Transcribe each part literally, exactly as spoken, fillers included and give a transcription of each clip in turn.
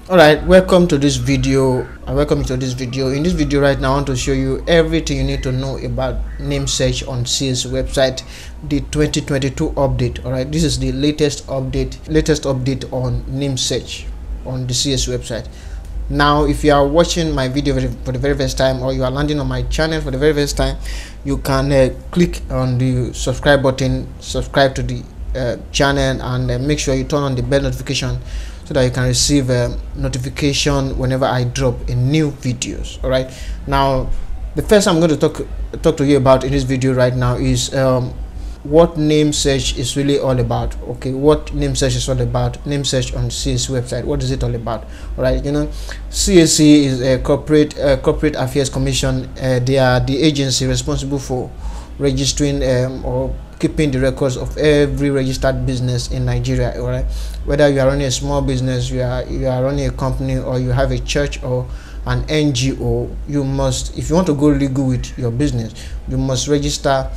All right, welcome to this video. I welcome you to this video. In this video right now, I want to show you everything you need to know about name search on C A C website, the twenty twenty-two update. All right, this is the latest update, latest update on name search on the C A C website. Now, if you are watching my video for the very first time, or you are landing on my channel for the very first time, you can uh, click on the subscribe button, subscribe to the uh, channel, and uh, make sure you turn on the bell notification so that you can receive a notification whenever I drop a new videos. All right, now the first I'm going to talk talk to you about in this video right now is um, what name search is really all about. Okay, what name search is all about. Name search on C A C website, what is it all about? All right, you know, C A C is a corporate uh, corporate affairs commission. Uh, they are the agency responsible for registering um, or keeping the records of every registered business in Nigeria. All right, whether you are running a small business, you are you are running a company, or you have a church or an N G O, you must, if you want to go legal with your business, you must register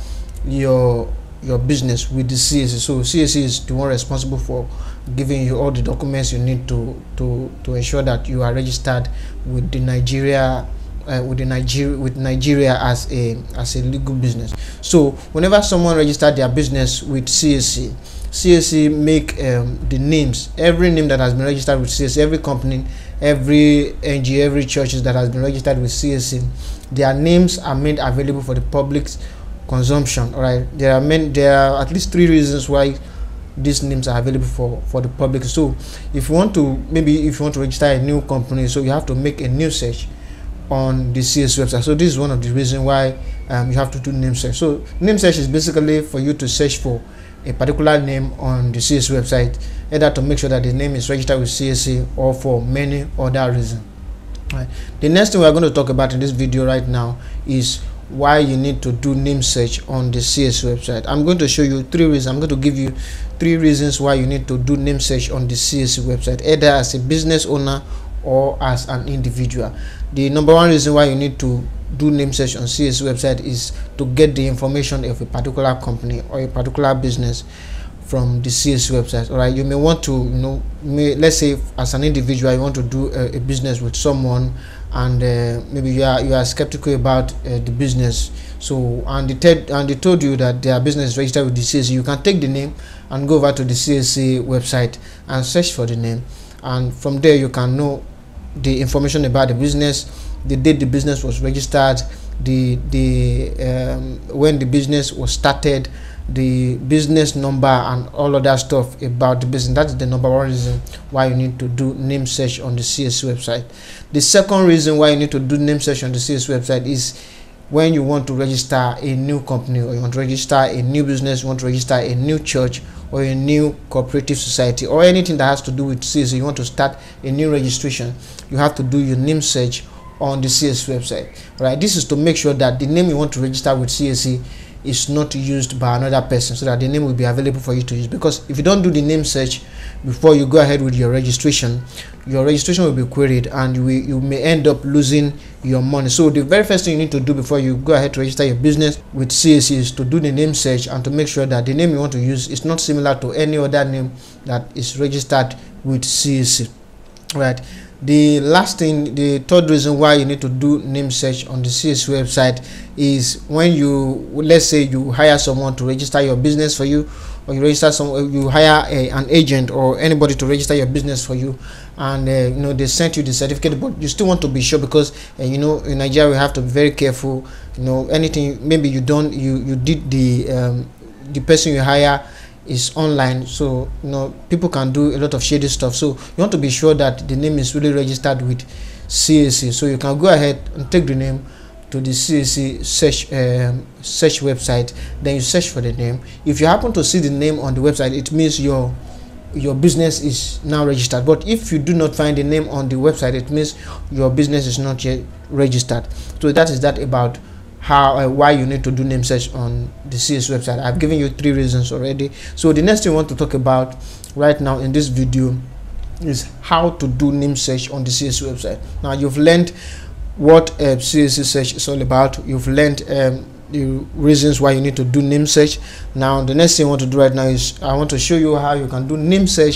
your your business with the C A C. So C A C is the one responsible for giving you all the documents you need to to to ensure that you are registered with the Nigeria Uh, with the Nigeria with Nigeria as a as a legal business. So whenever someone registered their business with C A C, C A C make um, the names, every name that has been registered with C A C, every company, every N G O, every churches that has been registered with C A C, their names are made available for the public's consumption. All right, there are many, there are at least three reasons why these names are available for for the public. So if you want to, maybe if you want to register a new company, so you have to make a new search on the C A C website. So this is one of the reasons why um, you have to do name search. So name search is basically for you to search for a particular name on the C A C website, either to make sure that the name is registered with C A C or for many other reasons. Right. The next thing we're going to talk about in this video right now is why you need to do name search on the C A C website. I'm going to show you three reasons. I'm going to give you three reasons why you need to do name search on the C A C website, either as a business owner or as an individual. The number one reason why you need to do name search on C A C website is to get the information of a particular company or a particular business from the C A C website. All right, you may want to, you know, may, let's say as an individual you want to do a, a business with someone, and uh, maybe you are you are skeptical about uh, the business. So and the third and they told you that their business is registered with the C A C. You can take the name and go over to the C A C website and search for the name, and from there you can know the information about the business, the date the business was registered, the the um, when the business was started, the business number, and all of that stuff about the business. That's the number one reason why you need to do name search on the C A C website. The second reason why you need to do name search on the C A C website is when you want to register a new company, or you want to register a new business, you want to register a new church or a new cooperative society, or anything that has to do with C A C. You want to start a new registration, you have to do your name search on the C A C website. Right, this is to make sure that the name you want to register with C A C is not used by another person, so that the name will be available for you to use. Because if you don't do the name search before you go ahead with your registration, your registration will be queried, and you, will, you may end up losing your money. So the very first thing you need to do before you go ahead to register your business with C A C is to do the name search and to make sure that the name you want to use is not similar to any other name that is registered with C A C. Right, the last thing, the third reason why you need to do name search on the C A C website is when you, let's say you hire someone to register your business for you, or you register some you hire a, an agent or anybody to register your business for you, and uh, you know, they sent you the certificate, but you still want to be sure, because uh, you know, in Nigeria we have to be very careful. You know, anything, maybe you don't you you did the um, the person you hire is online, so you know, people can do a lot of shady stuff. So you want to be sure that the name is really registered with C A C. So you can go ahead and take the name to the C A C search um, search website, then you search for the name. If you happen to see the name on the website, it means your your business is now registered. But if you do not find the name on the website, it means your business is not yet registered. So that is that about how uh, why you need to do name search on the C A C website. I've given you three reasons already. So the next thing I want to talk about right now in this video is how to do name search on the C A C website. Now you've learned what uh, C A C search is all about. You've learned um, the reasons why you need to do name search. Now the next thing I want to do right now is I want to show you how you can do name search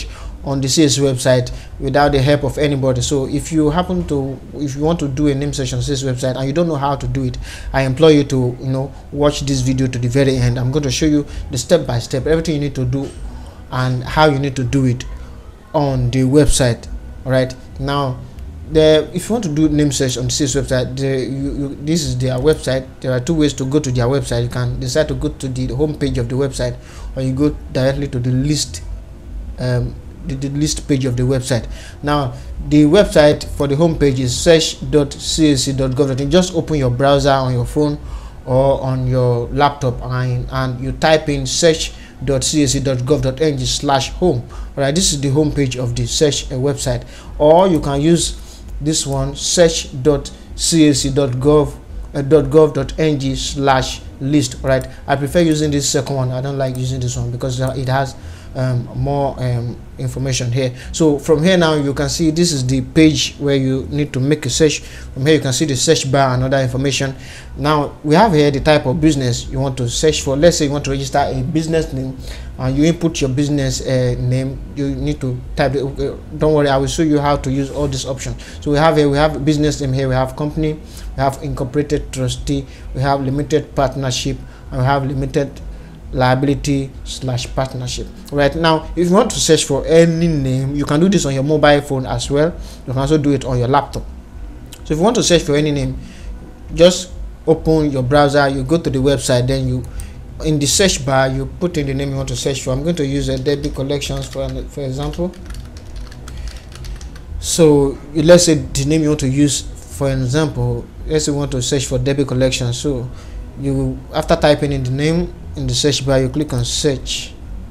on the C A C website without the help of anybody. So if you happen to, if you want to do a name search on C A C website and you don't know how to do it, I implore you to, you know, watch this video to the very end. I'm going to show you the step by step, everything you need to do and how you need to do it on the website. All right, now the if you want to do name search on the C A C website, the, you, you, this is their website. There are two ways to go to their website. You can decide to go to the home page of the website, or you go directly to the list um, the, the list page of the website. Now the website for the home page is search dot C A C dot gov dot in. Just open your browser on your phone or on your laptop and, and you type in search dot C A C dot gov dot N G slash home. All right, this is the home page of the search uh, website. Or you can use this one, search dot C A C dot gov dot N G slash list. All right, I prefer using this second one. I don't like using this one because it has um, more um, information here. So from here now you can see this is the page where you need to make a search. From here you can see the search bar and other information. Now we have here the type of business you want to search for. Let's say you want to register a business name and you input your business uh, name. You need to type it. Uh, don't worry, I will show you how to use all these options. So we have here, we have business name here, we have company, we have incorporated trustee, we have limited partnership, and we have limited liability slash partnership. Right now, if you want to search for any name, you can do this on your mobile phone as well. You can also do it on your laptop. So if you want to search for any name, just open your browser, you go to the website, then you in the search bar you put in the name you want to search for. I'm going to use a debit collections for for example. So let's say the name you want to use, for example, let's say you want to search for debit collection. So you, after typing in the name in the search bar, you click on search,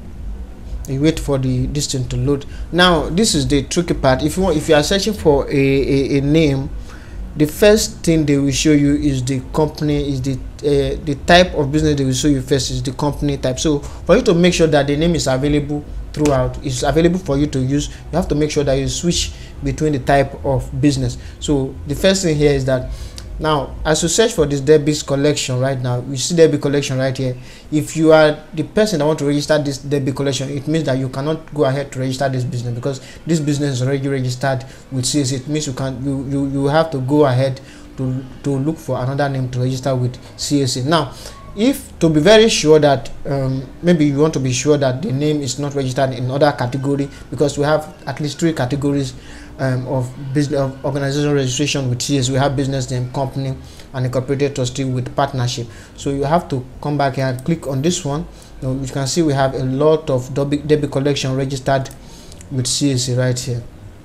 you wait for the distance to load. Now this is the tricky part. If you want, if you are searching for a, a, a name, the first thing they will show you is the company, is the uh, the type of business they will show you first is the company type. So for you to make sure that the name is available throughout, is available for you to use, you have to make sure that you switch between the type of business. So the first thing here is that now as you search for this debit collection right now, you see debit collection right here. If you are the person that want to register this debit collection, it means that you cannot go ahead to register this business because this business is already registered with C A C. It means you can you you, you have to go ahead to to look for another name to register with C A C. Now if to be very sure that um, maybe you want to be sure that the name is not registered in other category, because we have at least three categories um, of business of organization registration with C A C. We have business name, company, and incorporated trustee with partnership. So you have to come back here and click on this one. You know, you can see we have a lot of debit, debit collection registered with C A C right here.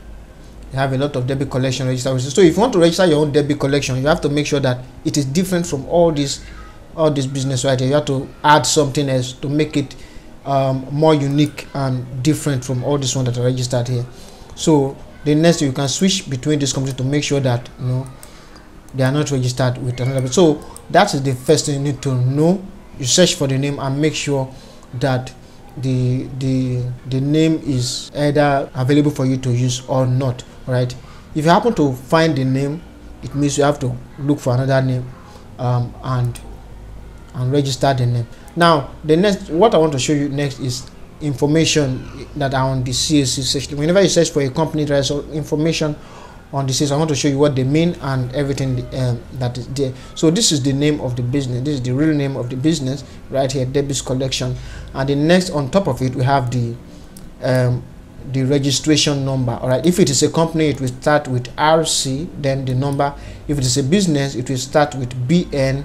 You have a lot of debit collection registered with C A C. So if you want to register your own debit collection, you have to make sure that it is different from all these all this business right here. You have to add something else to make it um, more unique and different from all this one that are registered here. So the next you can switch between this company to make sure that you know they are not registered with another. So that is the first thing you need to know. You search for the name and make sure that the the the name is either available for you to use or not. All right, if you happen to find the name, it means you have to look for another name um, and and register the name. Now the next, what I want to show you next is information that are on the C A C section. Whenever you search for a company, there is information on the C A C. I want to show you what they mean and everything um, that is there. So this is the name of the business. This is the real name of the business right here, debit collection. And the next on top of it, we have the um, the registration number. All right, if it is a company, it will start with R C, then the number. If it is a business, it will start with B N,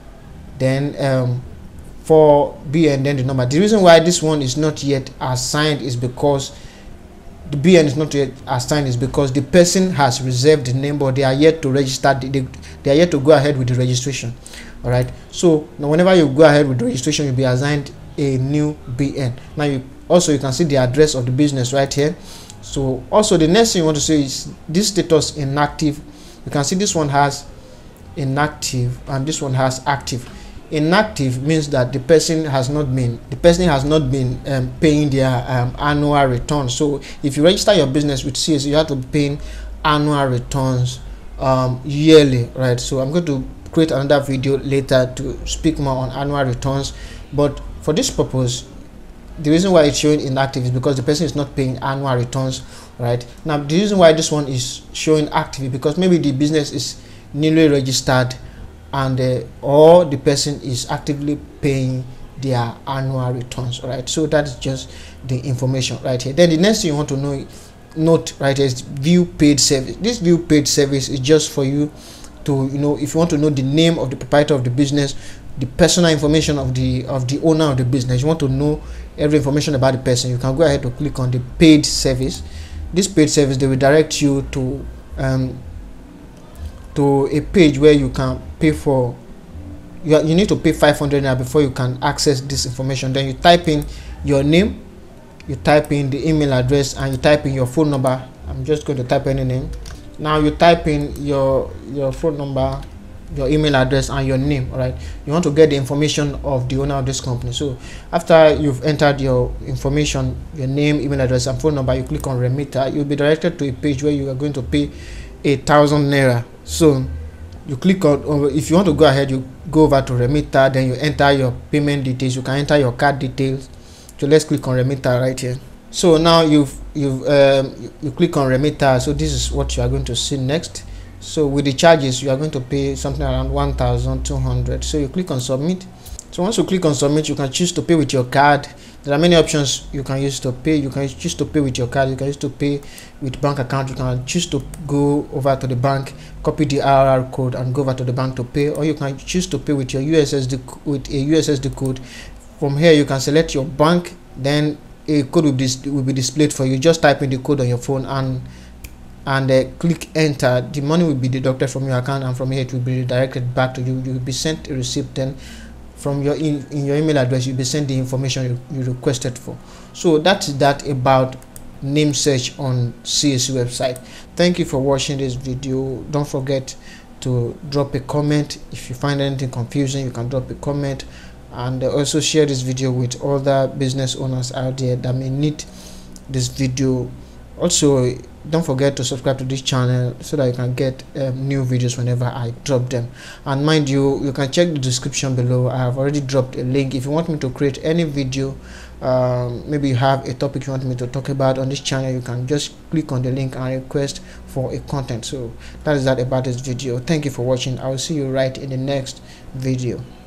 then um, for B N, then the number. The reason why this one is not yet assigned is because the B N is not yet assigned is because the person has reserved the name, but they are yet to register. They, they are yet to go ahead with the registration. All right. So now, whenever you go ahead with the registration, you'll be assigned a new B N. Now, you also you can see the address of the business right here. So also the next thing you want to say is this status inactive. You can see this one has inactive and this one has active. Inactive means that the person has not been the person has not been um, paying their um, annual returns. So if you register your business with C A C, you have to be paying annual returns um, yearly, right? So I'm going to create another video later to speak more on annual returns, but for this purpose, the reason why it's showing inactive is because the person is not paying annual returns. Right now, the reason why this one is showing active is because maybe the business is newly registered, and uh, or the person is actively paying their annual returns. All right, so that is just the information right here. Then the next thing you want to know note right here is view paid service. This view paid service is just for you to, you know, if you want to know the name of the proprietor of the business, the personal information of the of the owner of the business, you want to know every information about the person, you can go ahead to click on the paid service. This paid service, they will direct you to um to a page where you can pay for, you, you need to pay five hundred naira before you can access this information. Then you type in your name, you type in the email address, and you type in your phone number. I'm just going to type any name. Now you type in your your phone number, your email address, and your name. All right, you want to get the information of the owner of this company. So after you've entered your information, your name, email address, and phone number, you click on remitter. You'll be directed to a page where you are going to pay a thousand naira. So you click on, or if you want to go ahead, you go over to remitter, then you enter your payment details. You can enter your card details. So let's click on remitter right here. So now you've you've um, you, you click on remitter. So this is what you are going to see next. So with the charges, you are going to pay something around one thousand two hundred. So you click on submit. So once you click on submit, you can choose to pay with your card. There are many options you can use to pay. You can choose to pay with your card. You can use to pay with bank account. You can choose to go over to the bank, copy the R R code, and go over to the bank to pay. Or you can choose to pay with your U S S D, with a U S S D code. From here, you can select your bank. Then a code will be, will be displayed for you. Just type in the code on your phone and and uh, click enter. The money will be deducted from your account, and from here it will be redirected back to you. You will be sent a receipt. Then from your in, in your email address, you'll be sent the information you, you requested for. So that's that about name search on C A C website. Thank you for watching this video. Don't forget to drop a comment. If you find anything confusing, you can drop a comment, and also share this video with other business owners out there that may need this video. Also, don't forget to subscribe to this channel so that you can get um, new videos whenever I drop them. And mind you, you can check the description below. I have already dropped a link. If you want me to create any video, um, maybe you have a topic you want me to talk about on this channel, you can just click on the link and request for a content. So that is that about this video. Thank you for watching. I will see you right in the next video.